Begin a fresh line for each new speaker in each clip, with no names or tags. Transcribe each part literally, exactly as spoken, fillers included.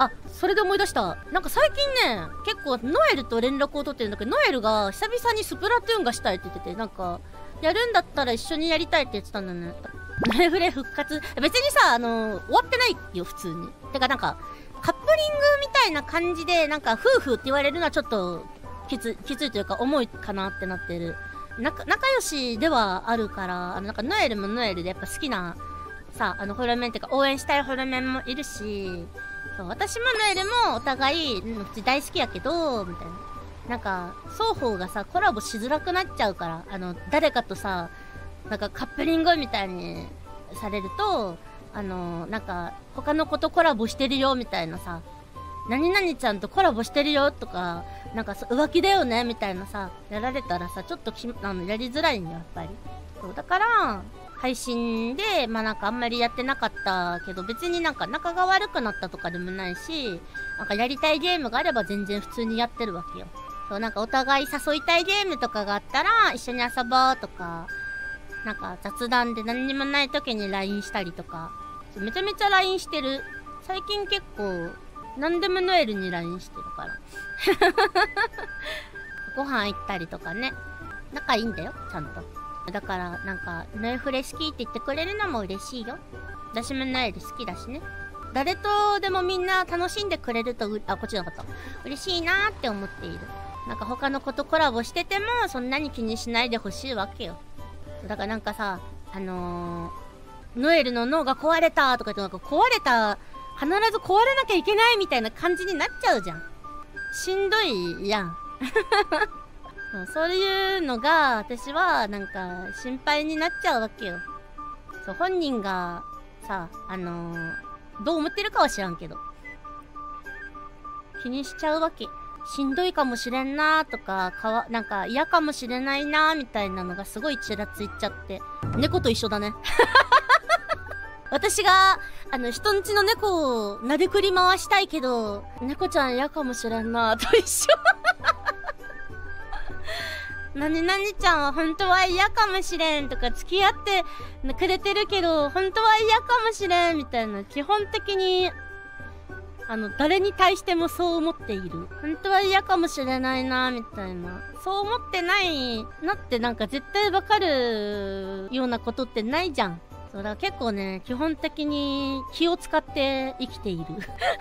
あ、それで思い出した。なんか最近ね、結構ノエルと連絡を取ってるんだけど、ノエルが久々にスプラトゥーンがしたいって言ってて、なんか、やるんだったら一緒にやりたいって言ってたんだね。ライフレ復活。別にさ、あのー、終わってないよ、普通に。てかなんか、カップリングみたいな感じで、なんか、夫婦って言われるのはちょっと、きつ、きついというか、重いかなってなってる。仲、仲良しではあるから、あの、なんか、ノエルもノエルでやっぱ好きな、さ、あの、ホロメンっていうか、応援したいホロメンもいるし、そう、私もノエルもお互い、うん、うち大好きやけど、みたいな。なんか、双方がさ、コラボしづらくなっちゃうから、あの、誰かとさ、なんかカップリングみたいにされると、あの、なんか、他の子とコラボしてるよ、みたいなさ、何々ちゃんとコラボしてるよ、とか、なんか浮気だよね、みたいなさ、やられたらさ、ちょっとき、あの、やりづらいんだよ、やっぱり。そう、だから、配信で、まあなんかあんまりやってなかったけど、別になんか仲が悪くなったとかでもないし、なんかやりたいゲームがあれば全然普通にやってるわけよ。そう、なんかお互い誘いたいゲームとかがあったら、一緒に遊ぼうとか、なんか雑談で何にもない時に ライン したりとか、めちゃめちゃ ライン してる。最近結構、何でもノエルに ライン してるから。ご飯行ったりとかね。仲いいんだよ、ちゃんと。だから、なんか、ノエフレ好きって言ってくれるのも嬉しいよ。私もノエル好きだしね。誰とでもみんな楽しんでくれるとう、あ、こっちのこと。嬉しいなーって思っている。なんか他の子とコラボしてても、そんなに気にしないでほしいわけよ。だからなんかさ、あのー、ノエルの脳が壊れたとか言って、なんか壊れた、必ず壊れなきゃいけないみたいな感じになっちゃうじゃん。しんどいやん。そういうのが、私は、なんか、心配になっちゃうわけよ。そう、本人が、さ、あのー、どう思ってるかは知らんけど。気にしちゃうわけ。しんどいかもしれんなーとか、かわ、なんか嫌かもしれないなーみたいなのがすごいちらついちゃって。猫と一緒だね。私が、あの、人んちの猫をなでくり回したいけど、猫ちゃん嫌かもしれんなーと一緒。何々ちゃんは本当は嫌かもしれんとか付き合ってくれてるけど、本当は嫌かもしれんみたいな、基本的に、あの、誰に対してもそう思っている。本当は嫌かもしれないな、みたいな。そう思ってないなってなんか絶対わかるようなことってないじゃん。そうだ、結構ね、基本的に気を使って生きている。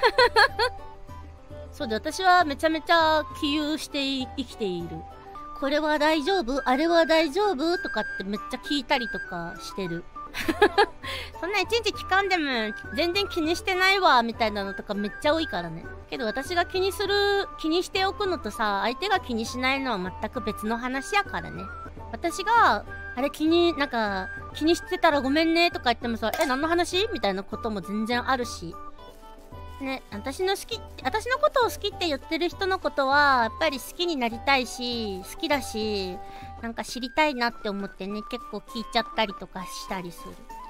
そうで、私はめちゃめちゃ気憂して生きている。これは大丈夫？あれは大丈夫？とかってめっちゃ聞いたりとかしてる。そんないちいち聞かんでも全然気にしてないわみたいなのとかめっちゃ多いからね。けど私が気にする、気にしておくのとさ、相手が気にしないのは全く別の話やからね。私が、あれ気に、なんか、気にしてたらごめんねとか言ってもさ、え、何の話みたいなことも全然あるし。ね、私の好き、私のことを好きって言ってる人のことは、やっぱり好きになりたいし、好きだし、なんか知りたいなって思ってね、結構聞いちゃったりとかしたりする。